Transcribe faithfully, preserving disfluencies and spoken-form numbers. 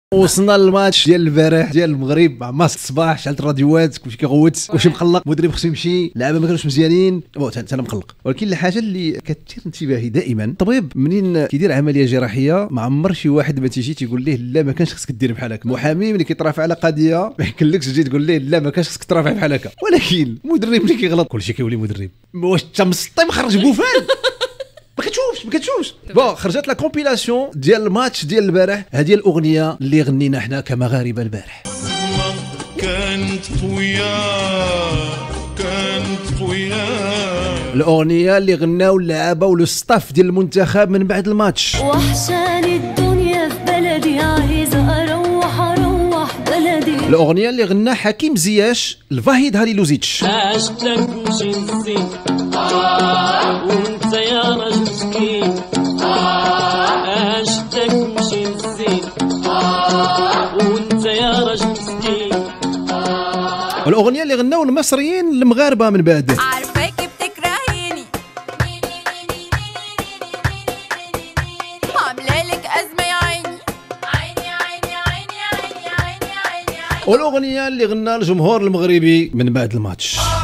وصلنا للماتش ديال البارح ديال المغرب مع مصر. الصباح شعلت الراديوات كلشي كيغوت كلشي مقلق، المدرب خصو يمشي، اللعابه ما كانوش مزيانين، بون حتى انا مقلق. ولكن الحاجه اللي كتثير انتباهي دائما، الطبيب منين كيدير عمليه جراحيه ما عمر شي واحد ما تيجي تيقول ليه لا ما كانش خصك دير بحال هكا. محامي ملي كيترافع على قضيه ما يمكنلكش تجي تقول ليه لا ما كانش خصك ترافع بحال هكا. ولكن المدرب ملي كيغلط كلشي كيولي مدرب. واش انت مسطي مخرج بوفال؟ ما كتشوفش ما كتشوفش. بون خرجت لا كومبيلاسيون ديال الماتش ديال البارح. هذه الاغنيه اللي غنينا حنا كمغاربه البارح. كانت قويه كانت قويه الاغنيه اللي غناو اللعابه والستاف ديال المنتخب من بعد الماتش. وحشاني الدنيا في بلدي، عايزه اروح اروح بلدي. الاغنيه اللي غنى حكيم زياش الفاهيد هاليلوزيتش. عشت لك مشي نسيت وانت يا راجل مسكين، عشت لك مشي نسيت وانت يا راجل مسكين. الاغنيه اللي غناو المصريين المغاربه من بعد. عارفاك بتكرهيني، عامله لك ازمه يا عيني عيني عيني عيني عيني عيني عيني. والاغنيه اللي غنى الجمهور المغربي من بعد الماتش.